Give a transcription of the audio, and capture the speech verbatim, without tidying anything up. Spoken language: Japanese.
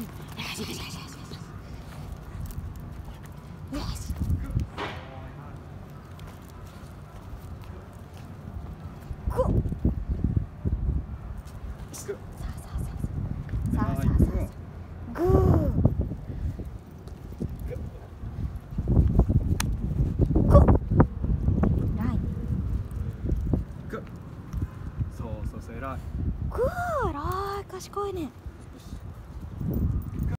しよしよしよしよし。よし。こう。さあさあさあさあさあさあさあ。グー。こう。ライン。 グー。そうそうそう、偉い。 グー、らー、賢いね。